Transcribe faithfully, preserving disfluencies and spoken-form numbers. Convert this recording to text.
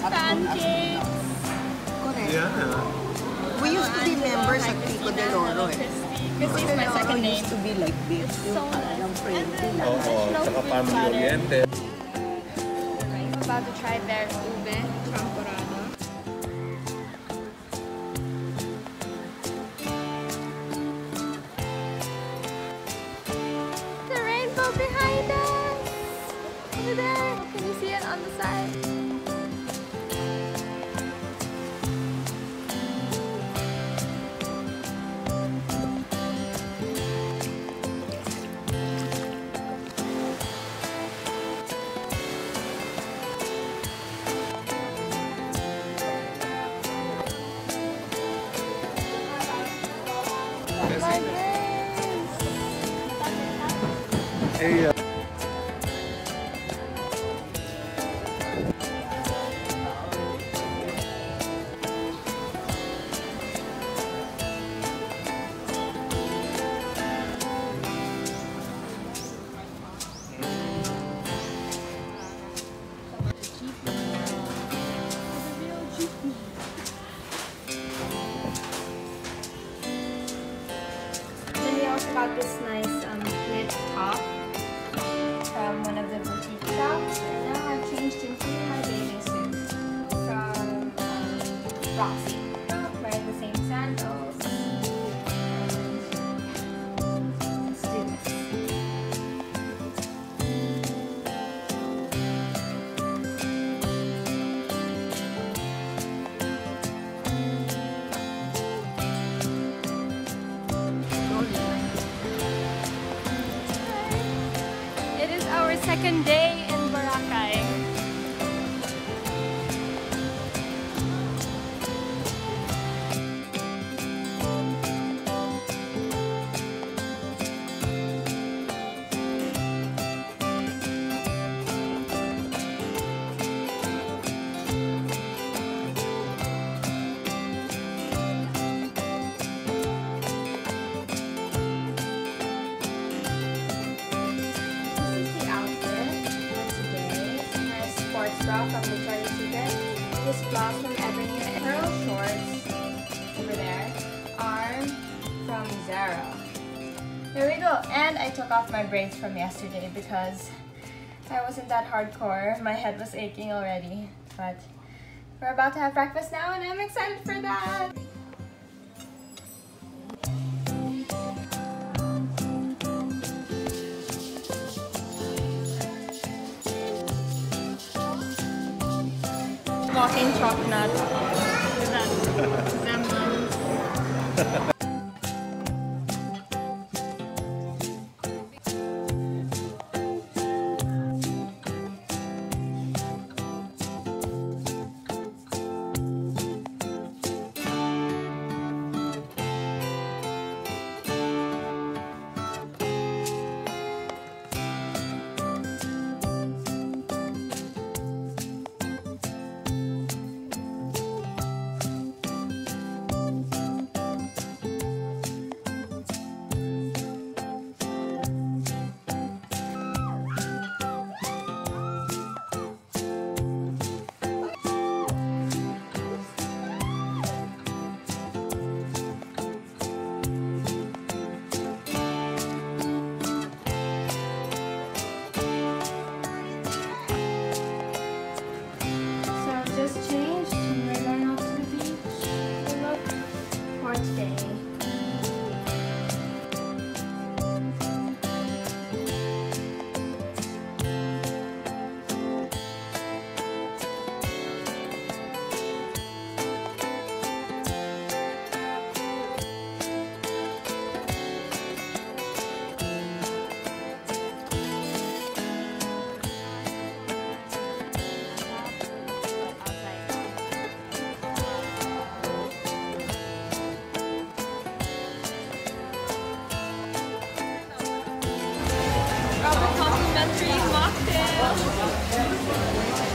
pancakes. Correct. Yeah. We used to be members at Pico de Loro eh. Christy is my second name. Used to be like this. So nice. Yung pretty lang. Oo, saka family oriented. I'm about to try their ube champurrado. The rainbow behind us! Over there! Can you see it on the side? Hey, uh, Then we also got this nice um, knit top from one of the boutique shops. And now I've changed into my bathing suit from um, Roxy. Wearing the same sandals. Let's do this. It is our second day in Boracay. Bra from Victoria's Secret. This blouse from Ebony and pearl shorts over there are from Zara. There we go. And I took off my braids from yesterday because I wasn't that hardcore. My head was aching already. But we're about to have breakfast now and I'm excited for that. Walking chocolate. Look at that resemblance. Complimentary mocktail.